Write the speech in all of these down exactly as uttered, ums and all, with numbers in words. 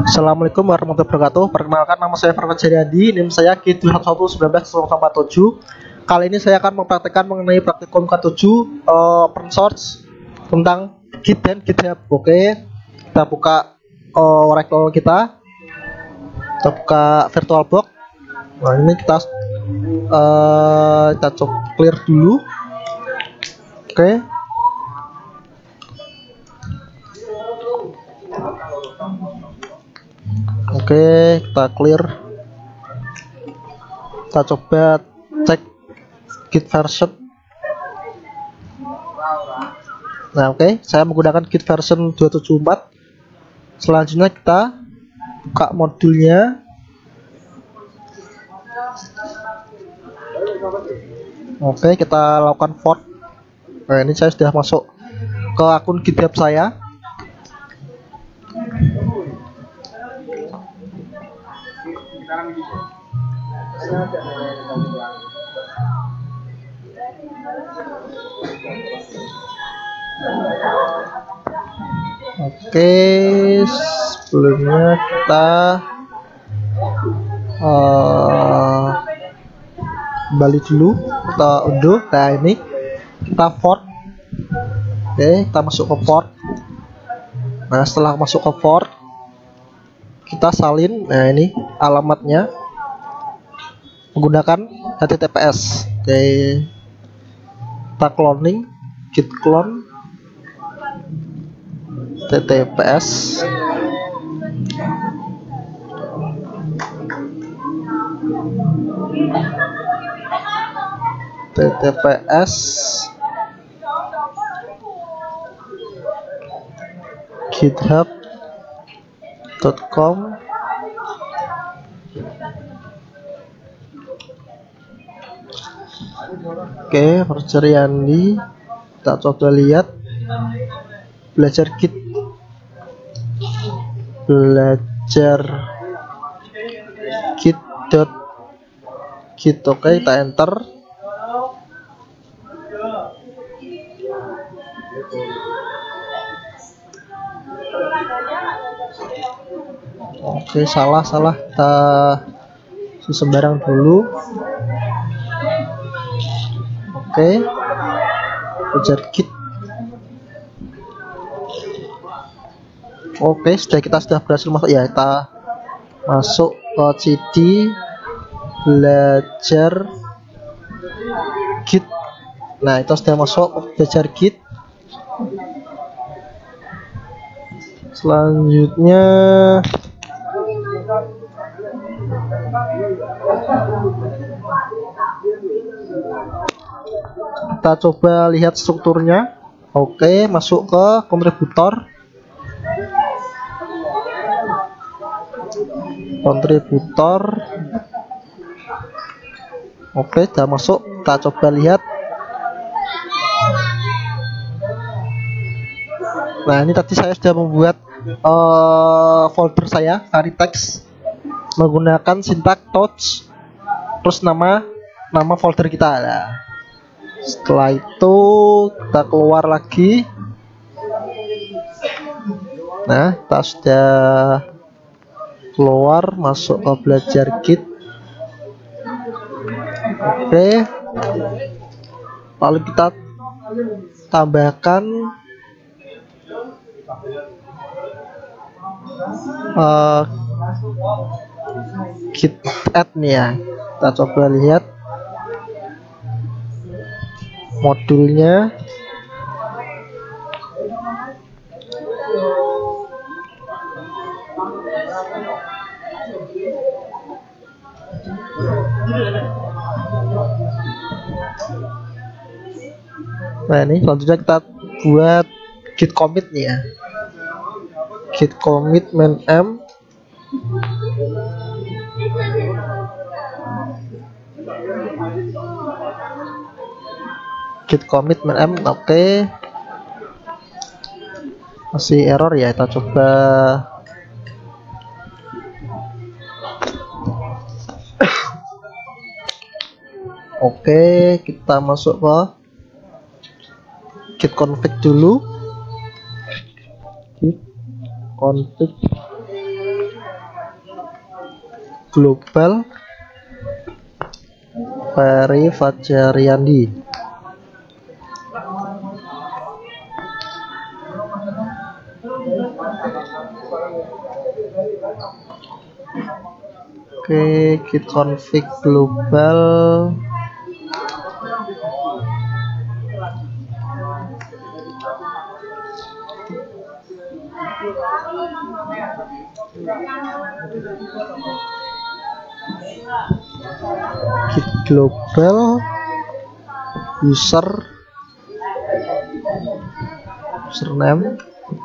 Assalamualaikum warahmatullahi wabarakatuh. Perkenalkan, nama saya Farhan Jariandi, NIM saya K tujuh satu satu satu satu empat tujuh. Kali ini saya akan mempraktekkan mengenai praktikum K tujuh uh, open source tentang Git dan GitHub. Oke, kita buka uh, Oracle kita, kita buka VirtualBox. Nah, ini kita uh, kita coba clear dulu. Oke. Oke, kita clear. Kita coba cek Git version. Nah, oke, okay. Saya menggunakan Git version dua tujuh empat. Selanjutnya kita buka modulnya. Oke, okay, kita lakukan fork. Nah, ini saya sudah masuk ke akun GitHub saya. Oke, sebelumnya kita uh, kembali dulu, kita unduh. Nah, ini kita fork. Oke, kita masuk ke fork. Nah, setelah masuk ke fork, kita salin. Nah, ini alamatnya menggunakan H T T P S. Oke, kita cloning, git clone H T T P S. H T T P S github dot com. Oke, Farhan Jariandi. Kita coba lihat belajar Git, belajar git dot git. Oke, kita enter. Oke, salah salah kita sembarang dulu. Oke, belajar Git. Oke, sudah kita sudah berhasil masuk ya. Kita masuk ke cd belajar Git. Nah, itu sudah masuk belajar Git. Selanjutnya kita coba lihat strukturnya. Oke, masuk ke kontributor. Kontributor. Oke, sudah masuk. Kita coba lihat. Nah, ini tadi saya sudah membuat uh, folder saya Aritex menggunakan sintak touch, terus nama nama folder kita. Nah, setelah itu kita keluar lagi. Nah, kita sudah keluar, masuk ke belajar Git. Oke, lalu kita tambahkan uh, git add nih ya. Kita coba lihat modulnya. Nah, ini selanjutnya kita buat git commit nih ya. Git commit main m. Git commit main m. Oke, masih error ya. Kita coba. Oke, kita masuk ke git config dulu. Git config Global Ferry Fajariandi. Oke, git config global git global user username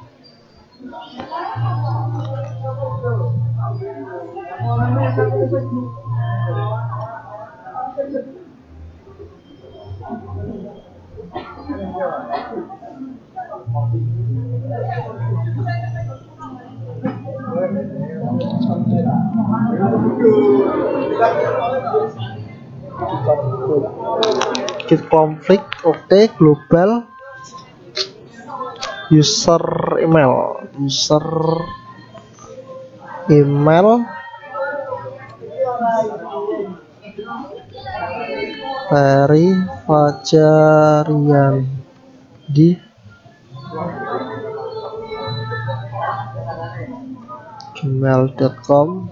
git config. Oke, global user email user email Ferry Fajariandi gmail dot com.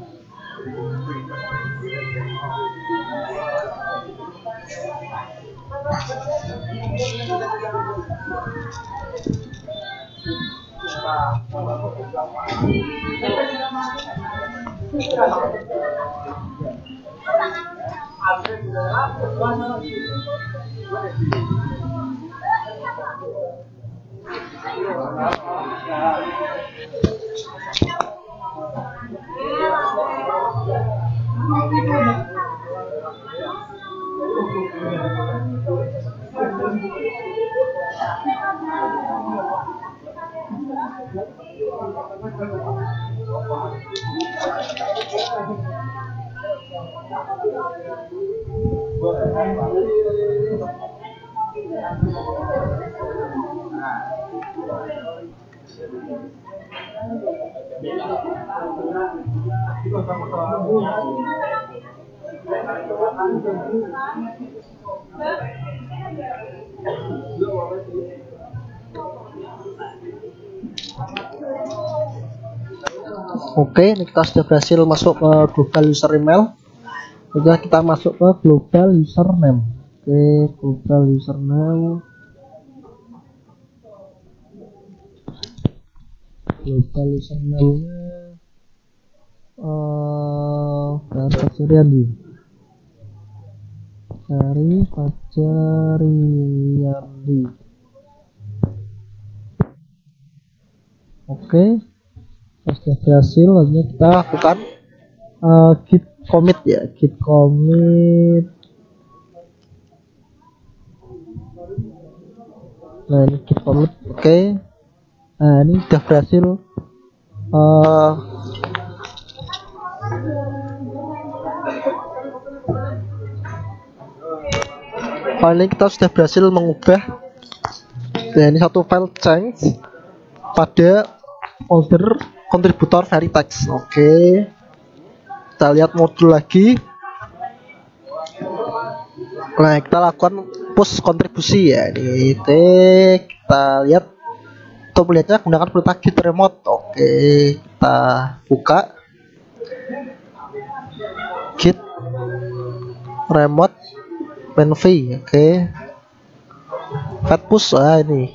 Oke, ini kita sudah berhasil masuk ke global user email. Sudah kita masuk ke global username. Oke, global username. Global username-nya eh Ferry Fajariandi. Ferry Fajariandi. Oke. Sudah berhasil, lalu kita lakukan uh, git commit ya, git commit. Nah, ini git commit. Oke, okay. Nah ini sudah berhasil. Uh, Kali ini kita sudah berhasil mengubah. Nah, ini satu file change pada folder kontributor Veritext. Oke, kita lihat modul lagi. Nah, kita lakukan push kontribusi ya. Ini kita lihat. Untuk melihatnya gunakan perintah git remote. Oke, kita buka git remote menv. Oke, fat push. Ah, ini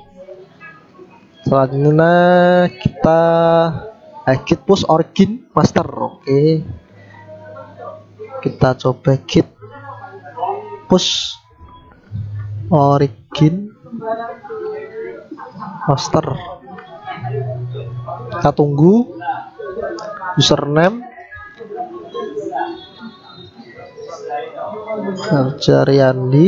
selanjutnya kita eh, git push origin master. Oke, kita coba git push origin master. Kita tunggu username Fajariandi.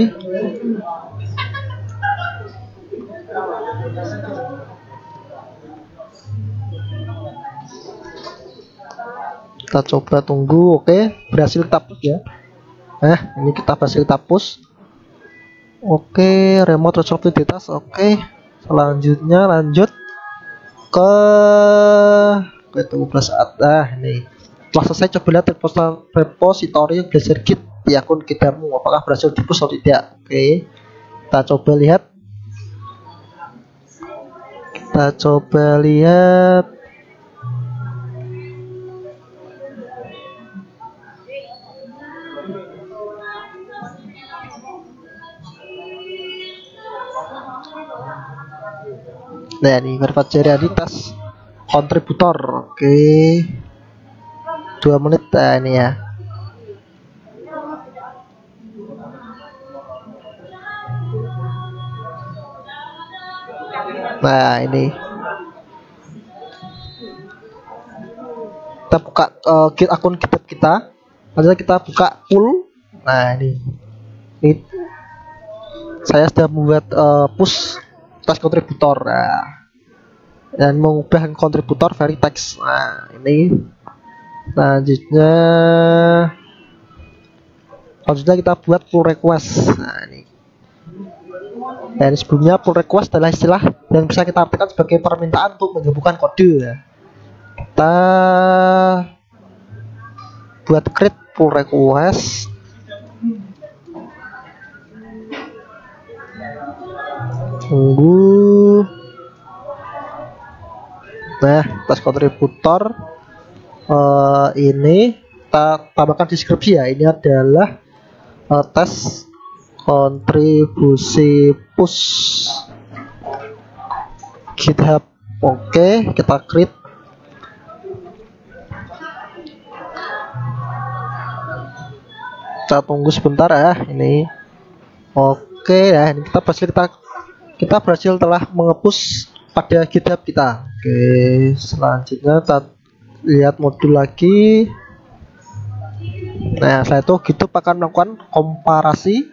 Kita coba tunggu. Oke, berhasil kita push ya. Nah, ini kita berhasil kita push. Oke, remote resolve details. Oke, selanjutnya lanjut ke ke tunggu belas saat. Nah, ini Setelah selesai, coba lihat repository Blazor Git di akun Gitarmu, apakah berhasil di-push atau tidak. Oke, kita coba lihat. Kita coba lihat. Nah, ini verifikasi kontributor. Oke, dua menit. Nah, ini ya. Nah, ini kita buka uh, git akun GitHub kita. Lalu kita buka pool. Nah, ini ini saya sudah membuat uh, push tas kontributor. Nah, dan mengubah kontributor very text. Nah, ini selanjutnya selanjutnya kita buat pull request. Nah, ini dan sebelumnya pull request adalah istilah yang bisa kita artikan sebagai permintaan untuk menggabungkan kode. Ya. Kita buat create pull request. Tunggu. Nah, tas kontributor uh, ini kita tambahkan deskripsi ya. Ini adalah uh, tes kontribusi push GitHub. Oke, kita create. Kita tunggu sebentar ya. Ini oke ya. Ini kita berhasil kita kita berhasil telah mengepush pada GitHub kita. Oke, selanjutnya kita lihat modul lagi. Nah, setelah itu GitHub akan melakukan komparasi.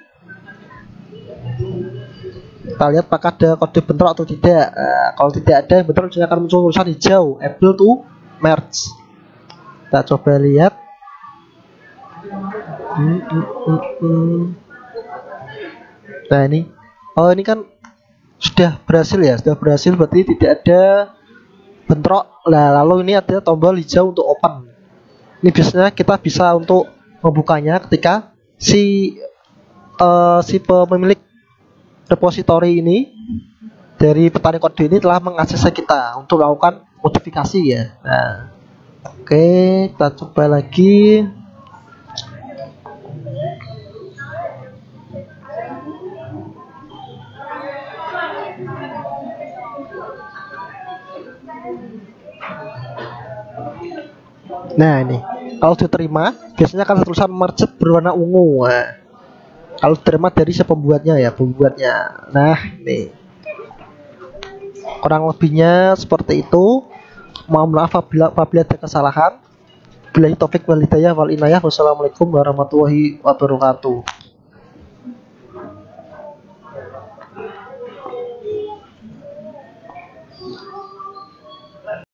Kita lihat apakah ada kode bentrok atau tidak. Nah, kalau tidak ada yang bentrok, akan muncul tulisan hijau able to merge. Kita coba lihat. Hmm, hmm, hmm, hmm. Nah, ini oh ini kan sudah berhasil ya, sudah berhasil berarti tidak ada bentrok. Nah, lalu ini ada tombol hijau untuk open. Ini biasanya kita bisa untuk membukanya ketika si uh, si pemilik repository ini dari petani kode ini telah mengakses kita untuk melakukan modifikasi ya. Nah, oke, kita coba lagi. Nah, ini kalau diterima biasanya akan tulisan merge berwarna ungu. Nah, kalau diterima dari si pembuatnya ya, pembuatnya. Nah, ini kurang lebihnya seperti itu. Mohon maaf apabila, apabila ada kesalahan. Billahi taufik wal hidayah wal inayah. Wassalamualaikum warahmatullahi wabarakatuh.